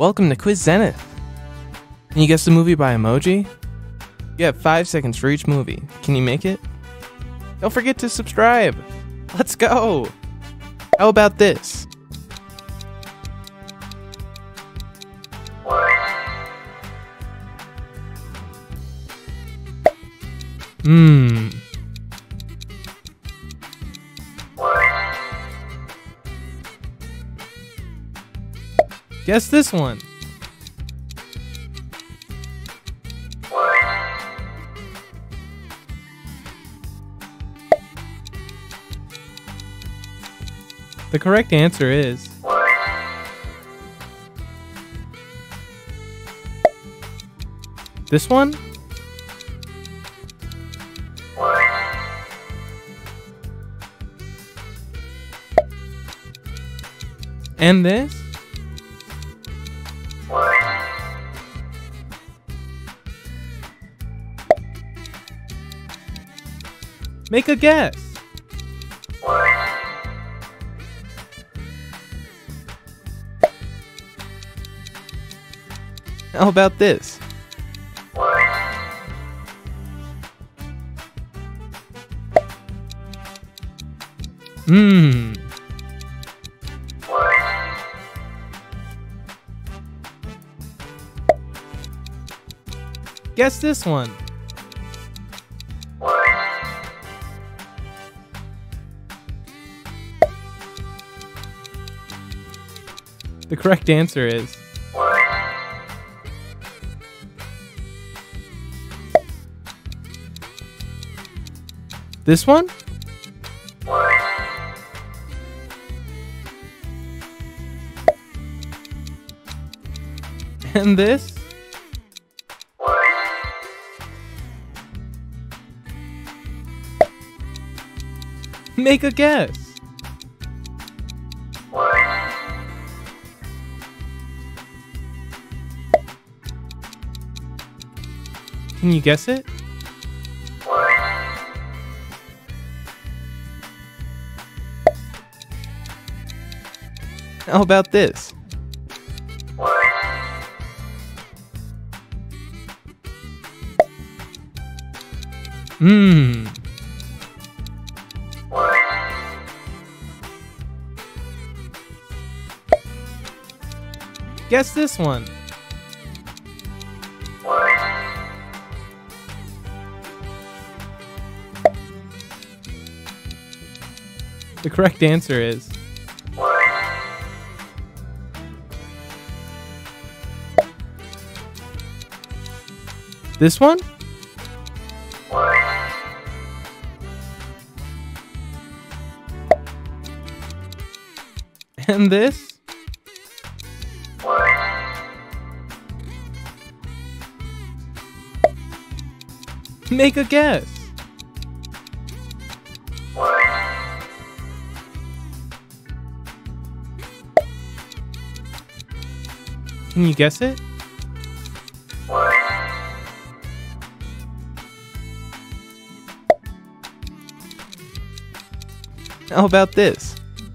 Welcome to Quiz Zenith. Can you guess the movie by emoji? You have 5 seconds for each movie. Can you make it? Don't forget to subscribe. Let's go. How about this? Guess this one. The correct answer is this one? And this? Make a guess. How about this? Guess this one. The correct answer is this one? And this? Make a guess. Can you guess it? How about this? Guess this one. The correct answer is this one? And this? Make a guess. Can you guess it? How about this?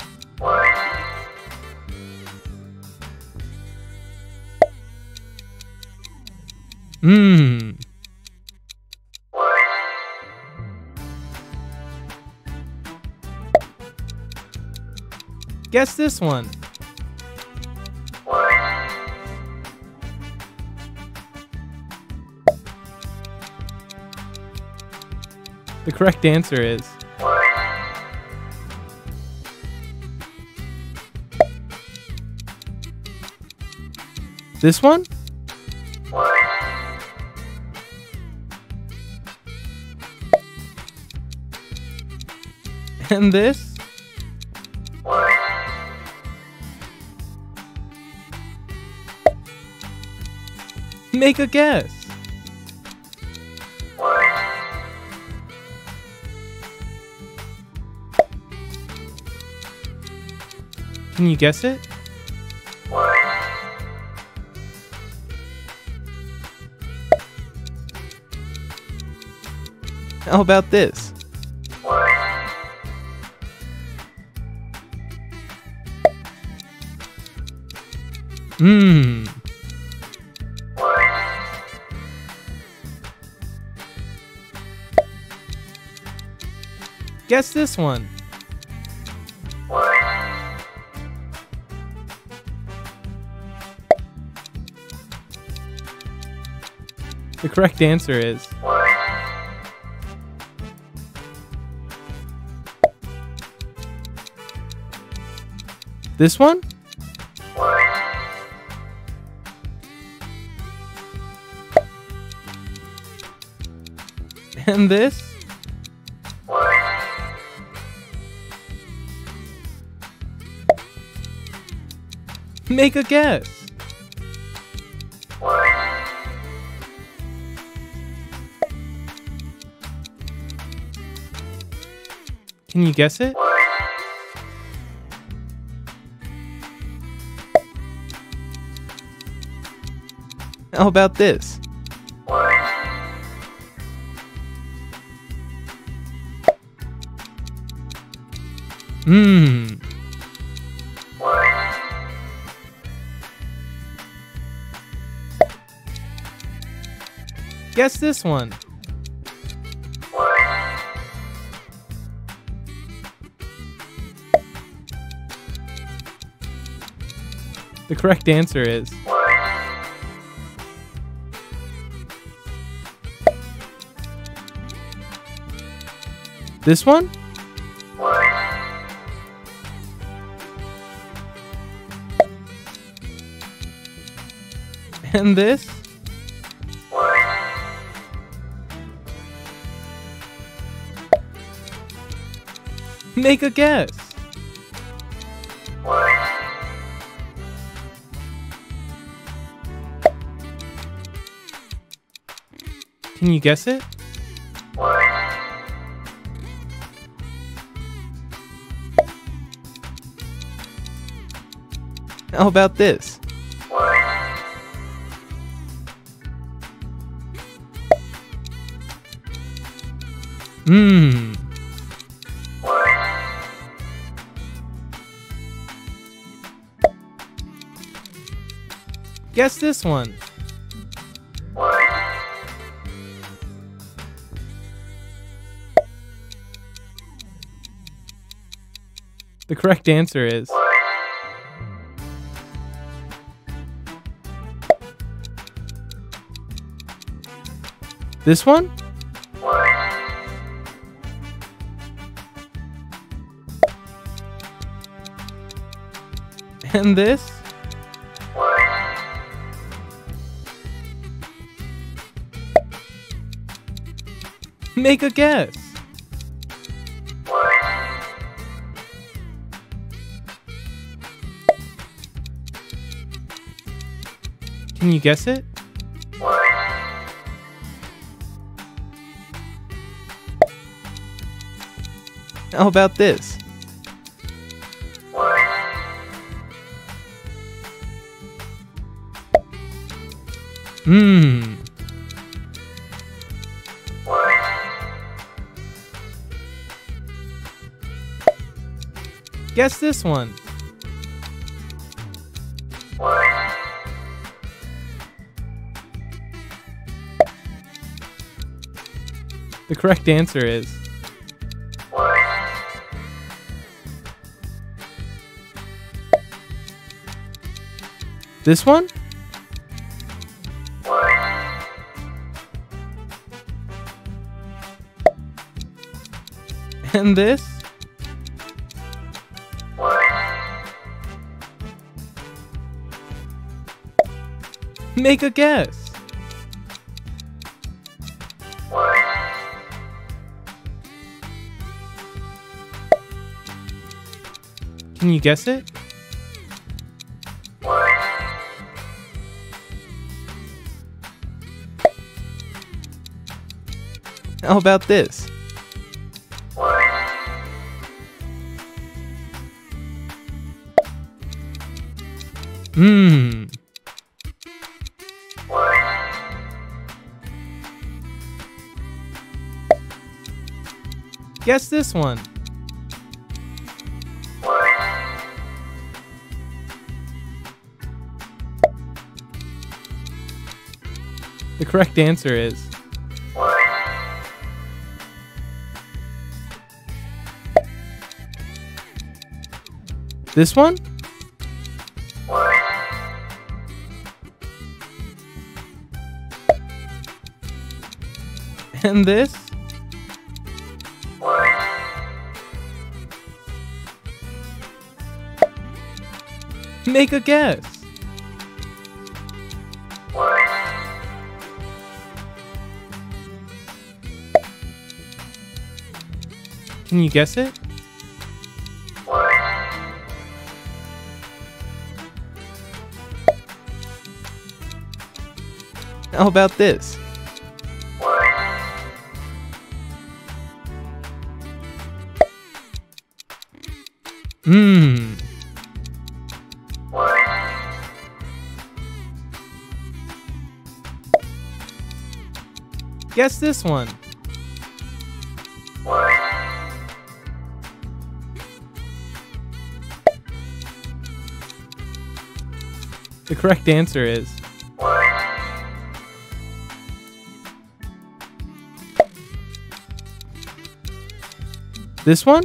Guess this one. The correct answer is this one? And this? Make a guess. Can you guess it? How about this? Mmm. Guess this one. The correct answer is this one? And this? Make a guess. Can you guess it? How about this? Mmm. Guess this one. The correct answer is this one? And this? Make a guess. Can you guess it? How about this? Mmm. Guess this one. The correct answer is this one? And this? Make a guess. Can you guess it? How about this? Mmm. Guess this one. The correct answer is this one? And this? Make a guess. Can you guess it? How about this? Mmm. Guess this one. The correct answer is this one? And this? Make a guess. Can you guess it? How about this? Guess this one. The correct answer is this one?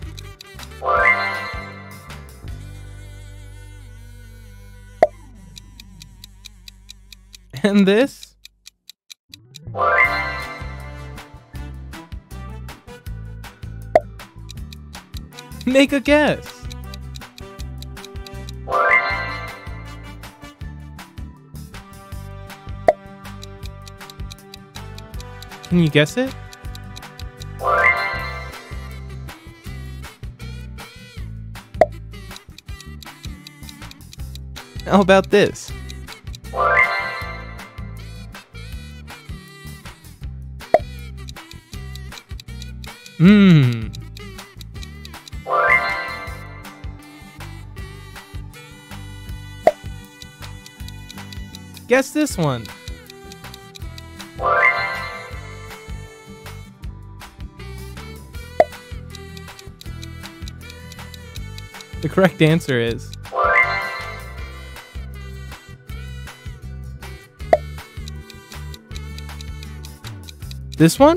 And this? Make a guess. Can you guess it? How about this? Guess this one. The correct answer is this one?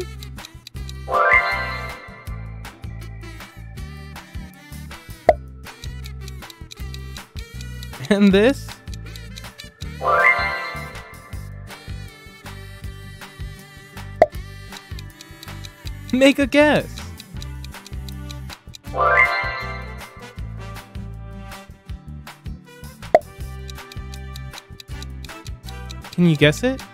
And this? Make a guess. Can you guess it?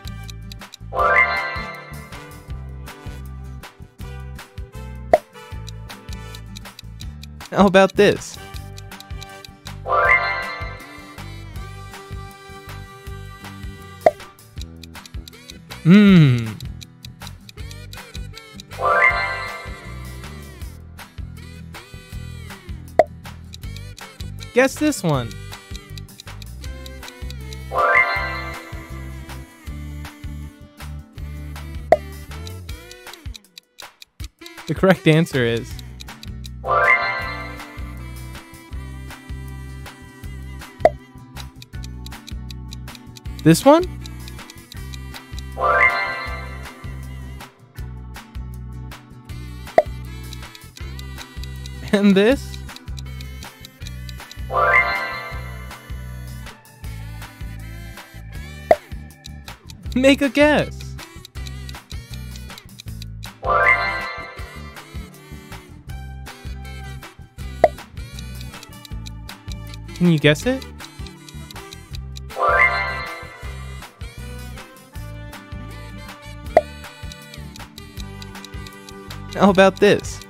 How about this? Guess this one. The correct answer is this one? And this? Make a guess. Can you guess it? How about this?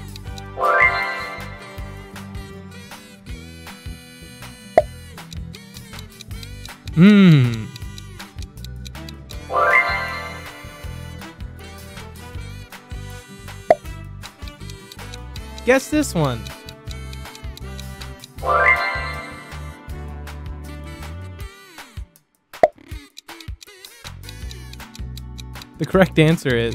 Guess this one. The correct answer is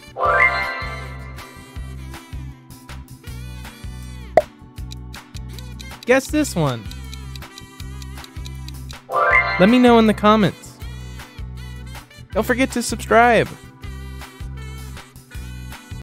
guess this one. Let me know in the comments. Don't forget to subscribe.